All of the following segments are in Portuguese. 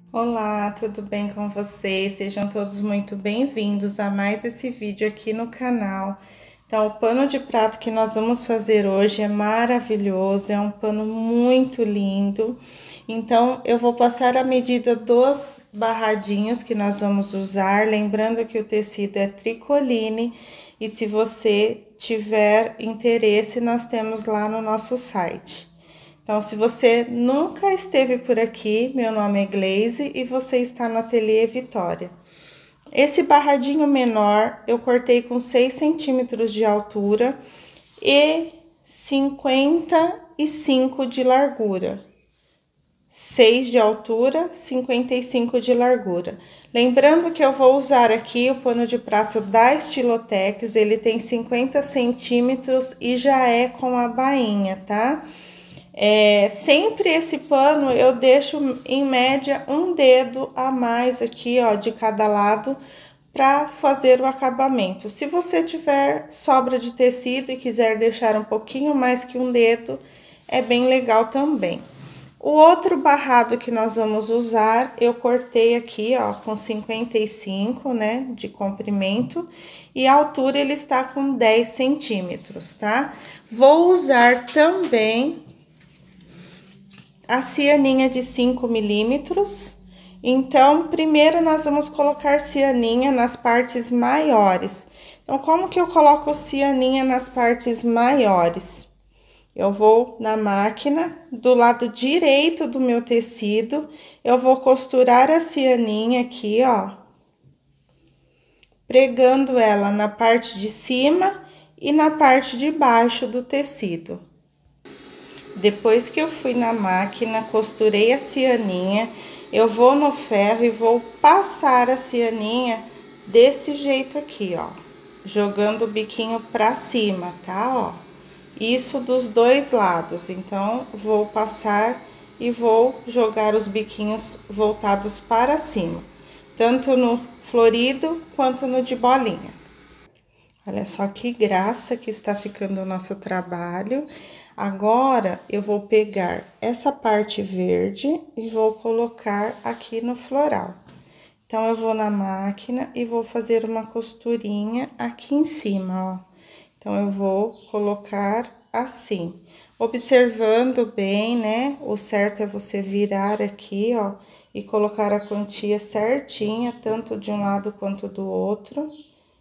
Olá, tudo bem com vocês? Sejam todos muito bem-vindos a mais esse vídeo aqui no canal. Então, o pano de prato que nós vamos fazer hoje é maravilhoso, é um pano muito lindo. Então, eu vou passar a medida dos barradinhos que nós vamos usar, lembrando que o tecido é tricoline e se você tiver interesse, nós temos lá no nosso site. Então, se você nunca esteve por aqui, meu nome é Glaze e você está no Ateliê Vitória. Esse barradinho menor eu cortei com 6 centímetros de altura e 55 de largura. 6 de altura, 55 de largura. Lembrando que eu vou usar aqui o pano de prato da Estilotex, ele tem 50 centímetros e já é com a bainha, tá? Sempre esse pano eu deixo em média um dedo a mais aqui, ó, de cada lado para fazer o acabamento. Se você tiver sobra de tecido e quiser deixar um pouquinho mais que um dedo, é bem legal também. O outro barrado que nós vamos usar, eu cortei aqui, ó, com 55, né, de comprimento, e a altura ele está com 10 centímetros, tá? Vou usar também a cianinha de 5 milímetros. Então, primeiro nós vamos colocar cianinha nas partes maiores. Então, como que eu coloco cianinha nas partes maiores? Eu vou na máquina, do lado direito do meu tecido, eu vou costurar a cianinha aqui, ó, pregando ela na parte de cima e na parte de baixo do tecido. Depois que eu fui na máquina, costurei a cianinha, eu vou no ferro e vou passar a cianinha desse jeito aqui, ó, jogando o biquinho pra cima, tá, ó. Isso dos dois lados, então, vou passar e vou jogar os biquinhos voltados para cima, tanto no florido quanto no de bolinha. Olha só que graça que está ficando o nosso trabalho. Agora, eu vou pegar essa parte verde e vou colocar aqui no floral. Então, eu vou na máquina e vou fazer uma costurinha aqui em cima, ó. Então, eu vou colocar assim, observando bem, né? O certo é você virar aqui, ó, e colocar a quantia certinha, tanto de um lado quanto do outro.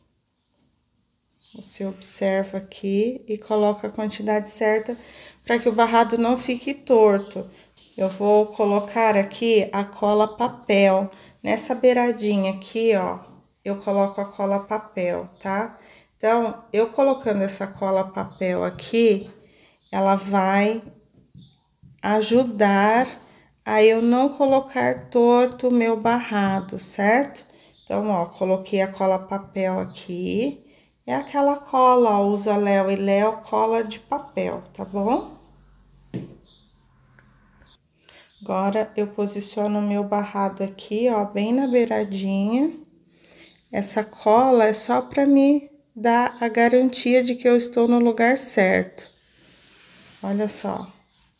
Você observa aqui e coloca a quantidade certa para que o barrado não fique torto. Eu vou colocar aqui a cola papel. Nessa beiradinha aqui, ó, eu coloco a cola papel, tá? Então, eu colocando essa cola papel aqui, ela vai ajudar a eu não colocar torto o meu barrado, certo? Então, ó, coloquei a cola papel aqui. É aquela cola, ó, usa Léo e Léo, cola de papel, tá bom? Agora, eu posiciono o meu barrado aqui, ó, bem na beiradinha. Essa cola é só pra me dar a garantia de que eu estou no lugar certo. Olha só.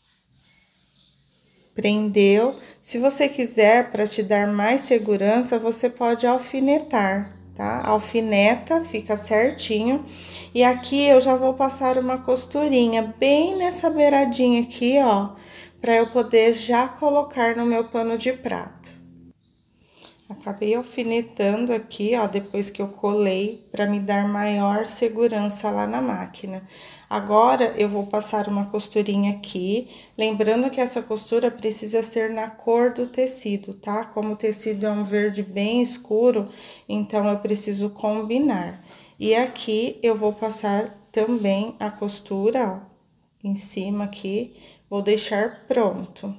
Prendeu. Se você quiser, para te dar mais segurança, você pode alfinetar, tá? Alfineta, fica certinho. E aqui eu já vou passar uma costurinha bem nessa beiradinha aqui, ó, para eu poder já colocar no meu pano de prato. Acabei alfinetando aqui, ó, depois que eu colei, para me dar maior segurança lá na máquina. Agora, eu vou passar uma costurinha aqui, lembrando que essa costura precisa ser na cor do tecido, tá? Como o tecido é um verde bem escuro, então, eu preciso combinar. E aqui, eu vou passar também a costura, ó, em cima aqui, vou deixar pronto.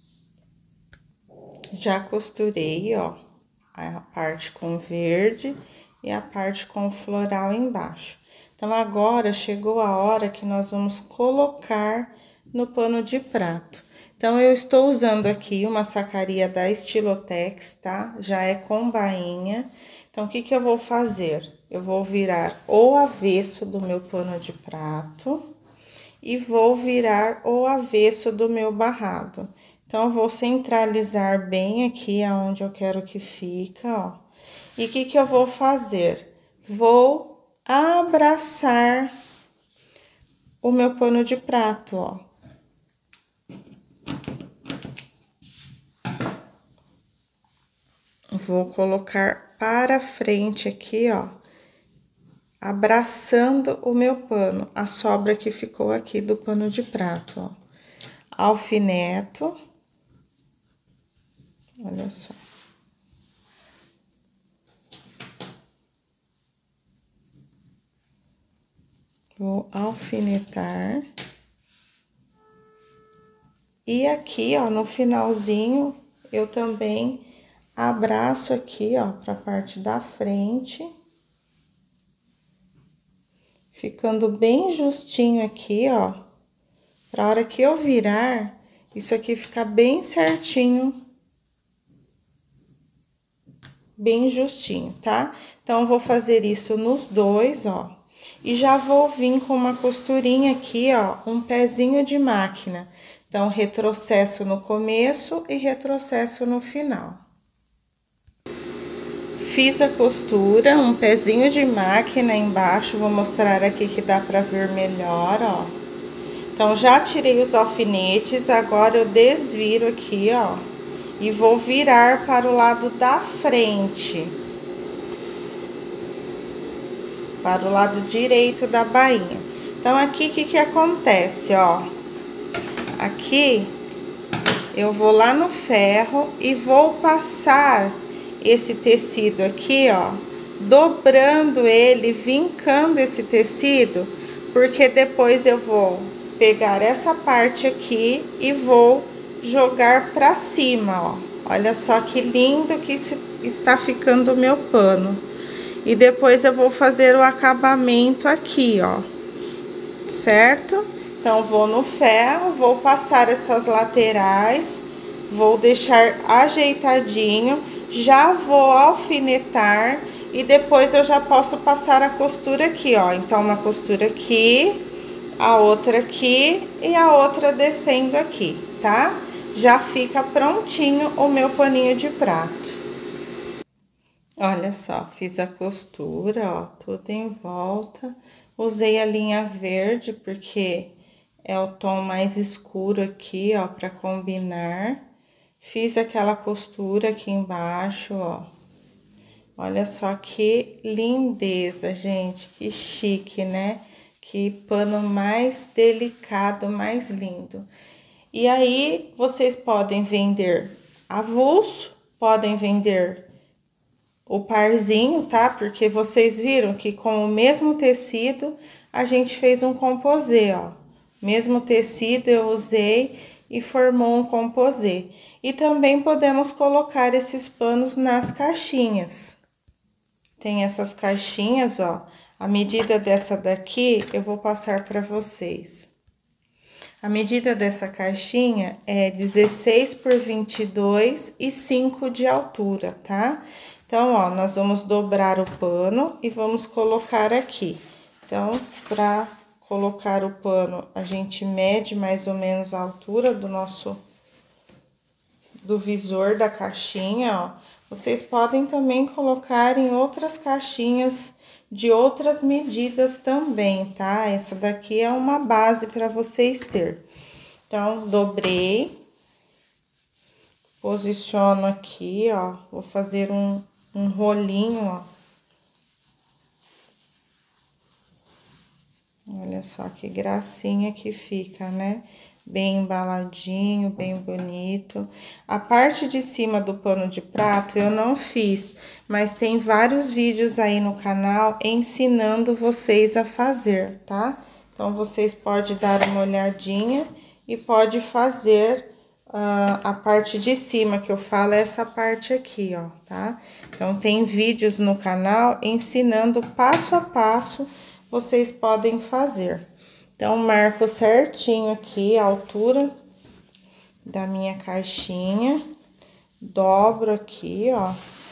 Já costurei, ó, a parte com verde e a parte com floral embaixo. Então, agora chegou a hora que nós vamos colocar no pano de prato. Então, eu estou usando aqui uma sacaria da Estilotex, tá? Já é com bainha. Então, o que que eu vou fazer? Eu vou virar o avesso do meu pano de prato e vou virar o avesso do meu barrado. Então, eu vou centralizar bem aqui aonde eu quero que fica, ó. E o que eu vou fazer? Vou abraçar o meu pano de prato, ó. Vou colocar para frente aqui, ó, abraçando o meu pano, a sobra que ficou aqui do pano de prato, ó. Alfineto. Olha só. Vou alfinetar. E aqui, ó, no finalzinho, eu também abraço aqui, ó, pra parte da frente. Ficando bem justinho aqui, ó. Pra hora que eu virar, isso aqui ficar bem certinho. Bem justinho, tá? Então, eu vou fazer isso nos dois, ó. E já vou vir com uma costurinha aqui, ó, um pezinho de máquina. Então, retrocesso no começo e retrocesso no final. Fiz a costura, um pezinho de máquina embaixo, vou mostrar aqui que dá pra ver melhor, ó. Então, já tirei os alfinetes, agora eu desviro aqui, ó. E vou virar para o lado da frente. Para o lado direito da bainha. Então, aqui, o que acontece, ó? Aqui, eu vou lá no ferro e vou passar esse tecido aqui, ó, dobrando ele, vincando esse tecido, porque depois eu vou pegar essa parte aqui e vou jogar pra cima, ó. Olha só que lindo que está ficando o meu pano. E depois eu vou fazer o acabamento aqui, ó, certo? Então, vou no ferro, vou passar essas laterais, vou deixar ajeitadinho, já vou alfinetar e depois eu já posso passar a costura aqui, ó. Então, uma costura aqui, a outra aqui e a outra descendo aqui, tá? Já fica prontinho o meu paninho de prato. Olha só, fiz a costura, ó, tudo em volta. Usei a linha verde, porque é o tom mais escuro aqui, ó, pra combinar. Fiz aquela costura aqui embaixo, ó. Olha só que lindeza, gente, que chique, né? Que pano mais delicado, mais lindo. E aí, vocês podem vender avulso, podem vender o parzinho, tá? Porque vocês viram que com o mesmo tecido, a gente fez um composê, ó. Mesmo tecido eu usei e formou um composê. E também podemos colocar esses panos nas caixinhas. Tem essas caixinhas, ó. A medida dessa daqui, eu vou passar para vocês. A medida dessa caixinha é 16 por 22 e 5 de altura, tá? Então, ó, nós vamos dobrar o pano e vamos colocar aqui. Então, pra colocar o pano, a gente mede mais ou menos a altura do visor da caixinha, ó. Vocês podem também colocar em outras caixinhas de outras medidas também, tá? Essa daqui é uma base para vocês ter. Então, dobrei, posiciono aqui, ó, vou fazer um rolinho, ó. Olha só que gracinha que fica, né? Bem embaladinho, bem bonito. A parte de cima do pano de prato eu não fiz, mas tem vários vídeos aí no canal ensinando vocês a fazer, tá? Então, vocês podem dar uma olhadinha e pode fazer a parte de cima, que eu falo é essa parte aqui, ó, tá? Então, tem vídeos no canal ensinando passo a passo, vocês podem fazer. Então, marco certinho aqui a altura da minha caixinha, dobro aqui, ó.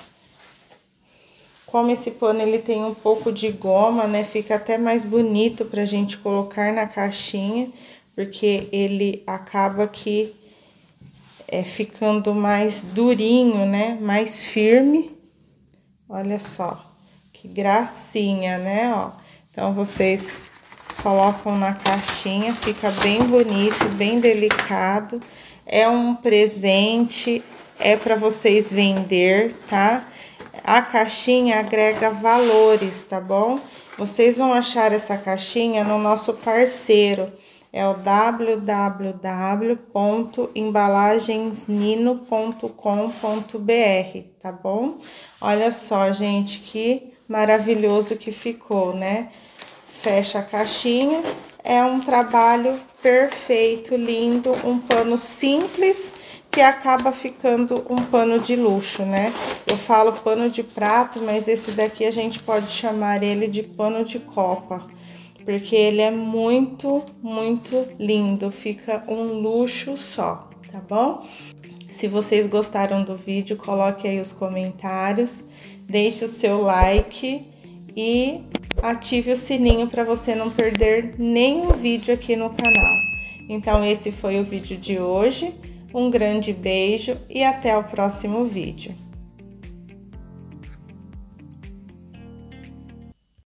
Como esse pano, ele tem um pouco de goma, né, fica até mais bonito pra gente colocar na caixinha, porque ele acaba que ficando mais durinho, né? Mais firme. Olha só, que gracinha, né? Ó, então, vocês colocam na caixinha, fica bem bonito, bem delicado. É um presente, é para vocês vender, tá? A caixinha agrega valores, tá bom? Vocês vão achar essa caixinha no nosso parceiro, é o www.embalagensnino.com.br, tá bom? Olha só, gente, que maravilhoso que ficou, né? Fecha a caixinha, é um trabalho perfeito, lindo, um pano simples que acaba ficando um pano de luxo, né? Eu falo pano de prato, mas esse daqui a gente pode chamar ele de pano de copa, porque ele é muito, muito lindo, fica um luxo só, tá bom? Se vocês gostaram do vídeo, coloque aí os comentários, deixe o seu like e ative o sininho para você não perder nenhum vídeo aqui no canal. Então, esse foi o vídeo de hoje. Um grande beijo e até o próximo vídeo.